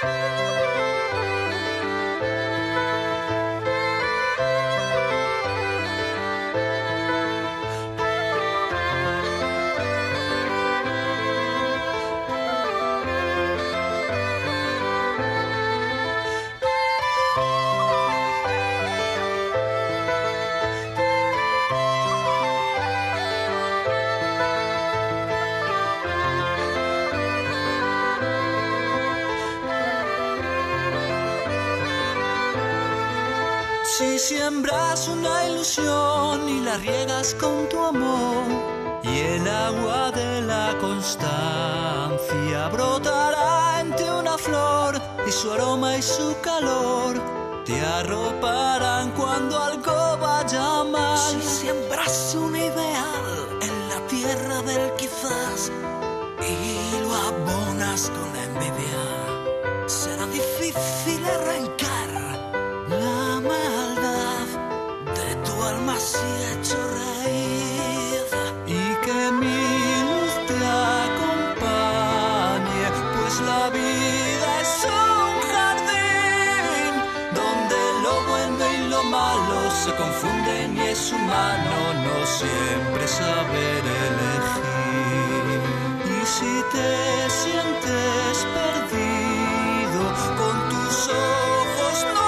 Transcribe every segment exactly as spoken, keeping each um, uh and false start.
Si siembras una ilusión y la riegas con tu amor, y el agua de la constancia brotará en ti una flor, y su aroma y su calor te arroparán cuando algo vaya mal. Si siembras un ideal en la tierra del quizás y lo abonas con la envidia, será difícil arrancar la maldad de tu alma si hecho raíz. Y que mi luz te acompañe, pues la vida es un jardín donde lo bueno y lo malo se confunden y es humano no siempre saber elegir. Y si te sientes perdido con tus ojos no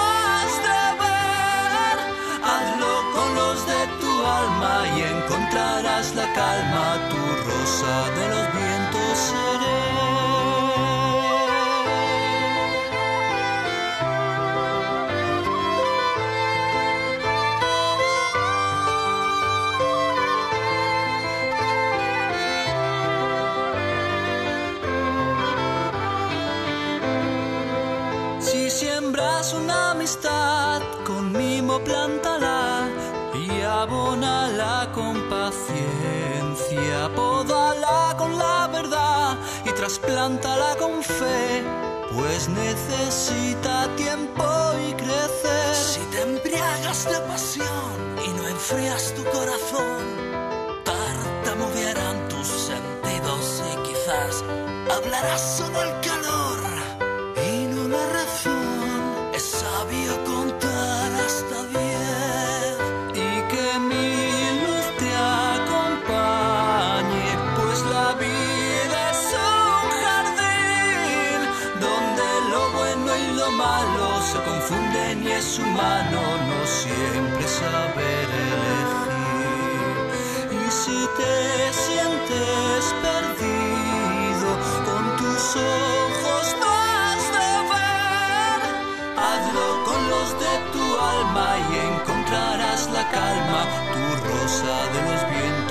de tu alma y encontrarás la calma, tu rosa de los vientos seré. Si siembras una amistad, con mimo plántala y abónala con paciencia, pódala con la verdad y trasplántala con fe, pues necesita tiempo y crecer. Si te embriagas de pasión y no enfrías tu corazón, tartamudearán tus sentidos y quizás hablarás solo el calor y no la razón. Es sabio contar hasta diez. Que mi luz te acompañe, pues la vida es un jardín donde lo bueno y lo malo se confunden y es humano no siempre saber elegir. Y si te sientes perdido con tus ojos no has de ver, hazlo con los de tu alma y encontrarás la calma, tu rosa de los vientos.